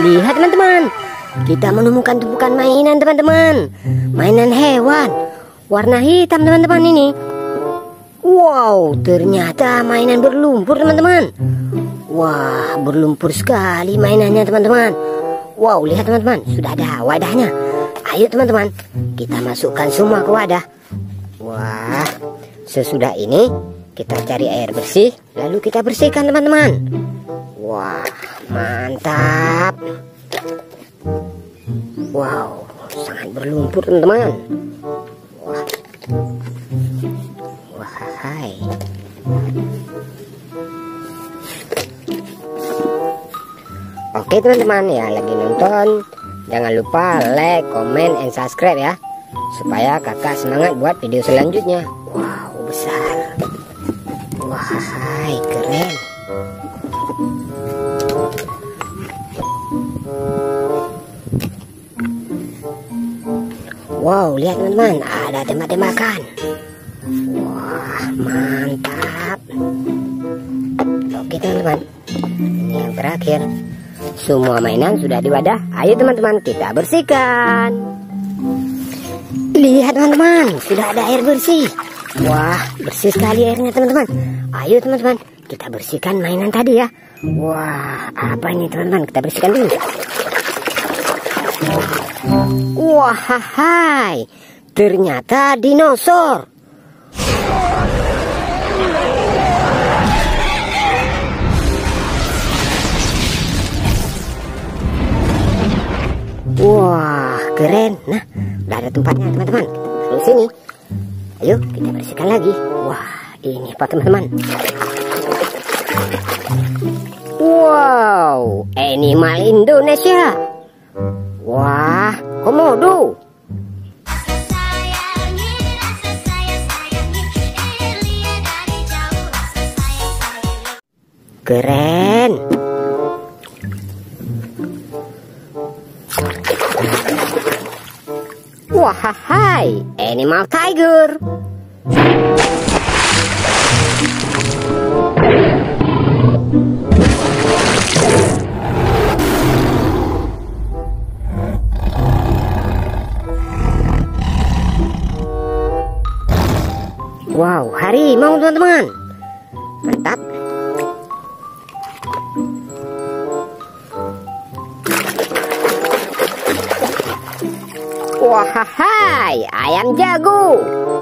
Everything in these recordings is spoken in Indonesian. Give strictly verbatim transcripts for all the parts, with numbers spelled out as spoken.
lihat teman-teman, kita menemukan tumpukan mainan teman-teman. Mainan hewan warna hitam teman-teman ini. Wow, ternyata mainan berlumpur teman-teman. Wah, berlumpur sekali mainannya teman-teman. Wow, lihat teman-teman, sudah ada wadahnya. Ayo teman-teman, kita masukkan semua ke wadah. Wah, sesudah ini kita cari air bersih, lalu kita bersihkan teman-teman. Wah, mantap. Wow, sangat berlumpur teman-teman. Wah, wah, hai. Oke teman-teman ya, lagi nonton, jangan lupa like, comment, and subscribe ya, supaya kakak semangat buat video selanjutnya. Wow, besar. Wah, hai, keren. Wow, lihat teman-teman, ada tembak-tembakan. Wah, mantap. Oke teman-teman, ini yang terakhir. Semua mainan sudah di wadah. Ayo teman-teman, kita bersihkan. Lihat teman-teman, sudah ada air bersih. Wah, bersih sekali airnya teman-teman. Ayo teman-teman, kita bersihkan mainan tadi ya. Wah, apa ini teman-teman, kita bersihkan dulu. Wah, hai, ternyata dinosaur. Wah, keren. Nah, udah ada tempatnya teman-teman. Kita taruh sini. Ayo kita bersihkan lagi. Wah, ini apa teman-teman? Wow, animal Indonesia. Wah, komodo. Keren. Wah, hai, animal tiger. Wow, harimau teman-teman. Mantap. Wah, hai, ayam jago.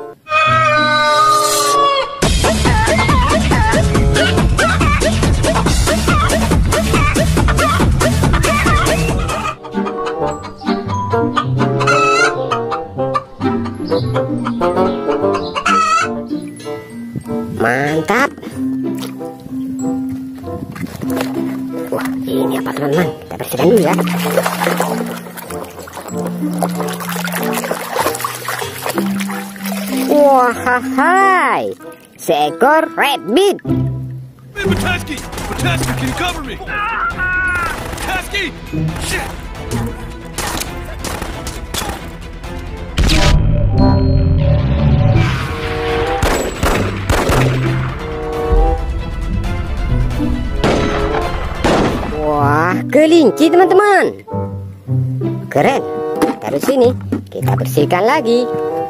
Mantap. Wah, ini apa teman-teman? Kita bersihkan dulu ya. Wah, hai, seekor rabbit. Hey, Mataski! Mataski, can you cover me? Mataski! Shit! Wah, kelinci teman-teman. Keren. Taruh sini, kita bersihkan lagi.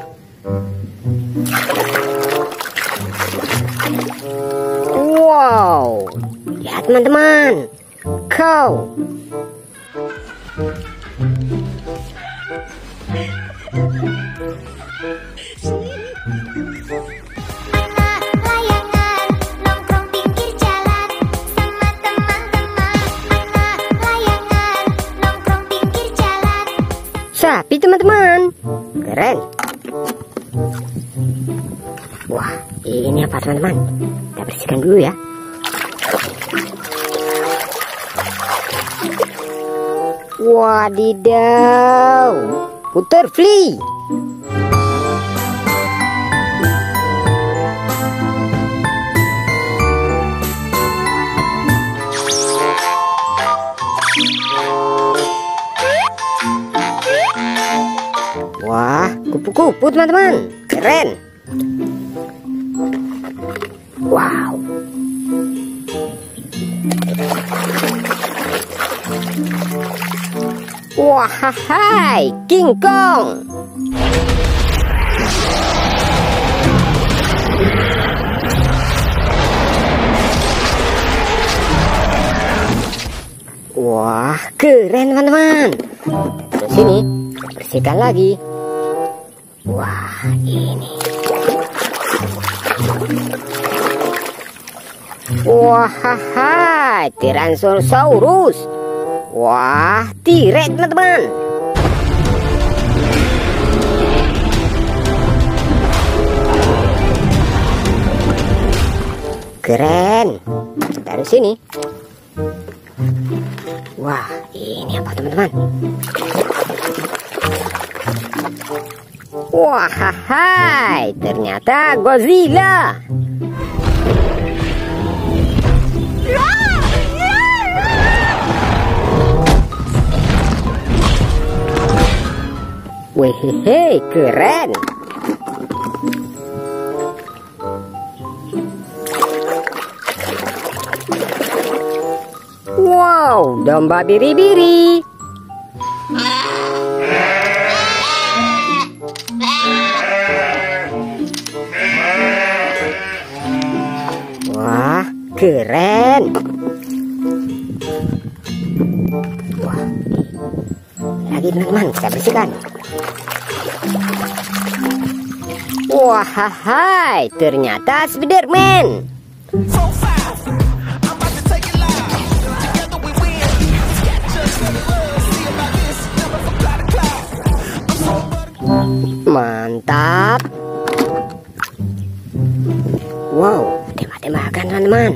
Wow, lihat teman-teman, kau. Sapi teman-teman, keren. Wah, ini apa teman-teman? Kita bersihkan dulu ya. Wadidaw, butterfly. Wah, kupu-kupu teman-teman, keren. Wow. Wahai, King Kong. Wah, keren teman-teman. Terus sini, bersihkan lagi. Wah, ini. Wah, Tyrannosaurus. Wah, T-Rex teman-teman. Keren. Taruh sini. Wah, ini apa teman-teman? Wah, hai, ternyata Godzilla. Wehehe, keren. Wow, domba biri-biri. Wah, keren. Wah, lagi teman-teman, kita bersihkan. Wah, hai, ternyata Spiderman. Mantap. Wow, tembak-tembakan teman-teman.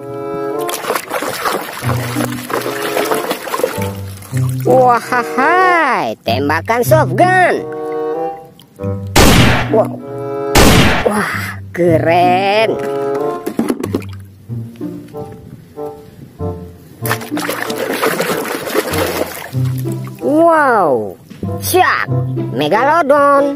Wah, hai, tembakan shotgun. Wow. Wah, keren. Wow, Shark Megalodon.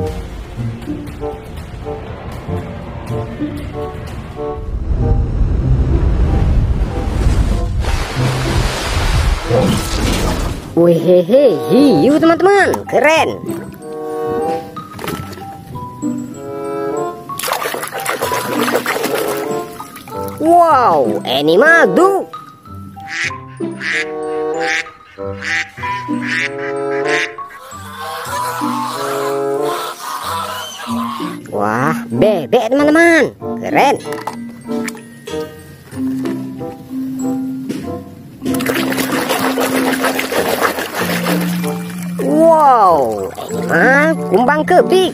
Wehehe, hiu teman-teman, keren. Wow, animal dog. Wah, bebek teman-teman, keren. Wow, animal kumbang kebik.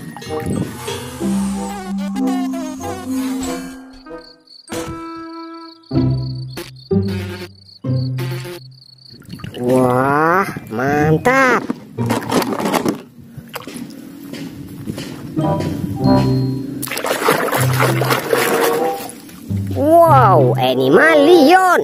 Wah, mantap. Wow, animal lion.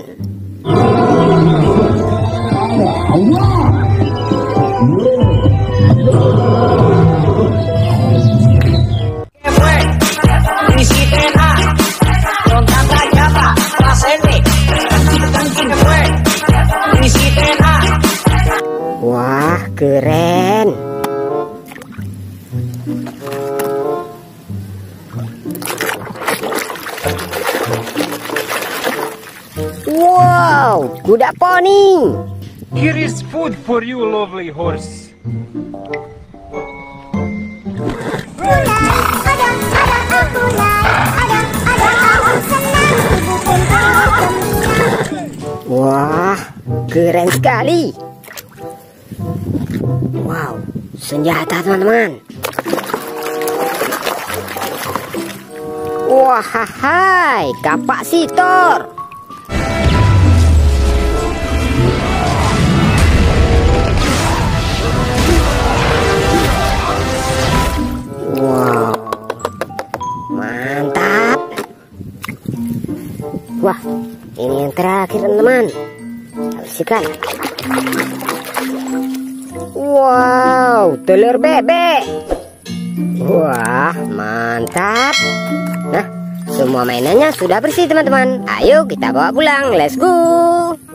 Wah, keren. Wow, kuda poni. Here is food for you, lovely horse. Wah, keren sekali. Wow, senjata teman-teman. Wah, hai, kapasitor. Wow, mantap. Wah, ini yang terakhir teman-teman. Bersihkan. Wow, telur bebek. Wah, mantap. Nah, semua mainannya sudah bersih teman-teman. Ayo kita bawa pulang. Let's go.